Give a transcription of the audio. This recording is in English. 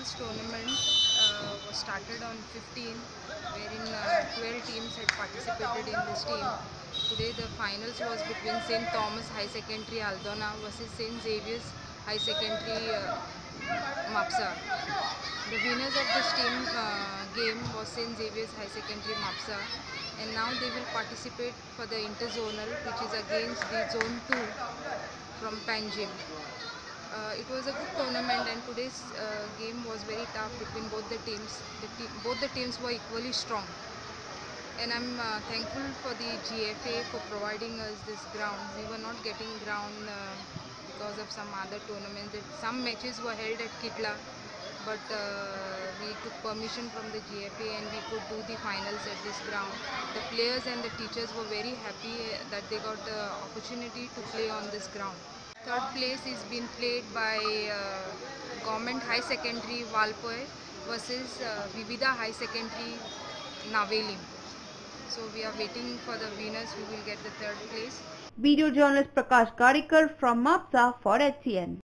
this tournament was started on 15, wherein 12 teams had participated in this team. Today the finals was between St. Thomas High Secondary Aldona versus St. Xavier's High Secondary Mapsa. The winners of this team game was St. Xavier's High Secondary Mapsa, and now they will participate for the interzonal, which is against the Zone 2 from Panjim. It was a good tournament, and today's game was very tough between both the teams. Both the teams were equally strong, and I'm thankful for the GFA for providing us this ground. We were not getting ground because of some other tournaments. Some matches were held at Kitla, but we took permission from the GFA and we could do the finals at this ground. The players and the teachers were very happy that they got the opportunity to play on this ground. Third place is being played by Government High Secondary Valpoy versus Vivida High Secondary Navelim. So we are waiting for the winners who will get the third place. Video journalist Prakash Gadikar from Mapsa for HCN.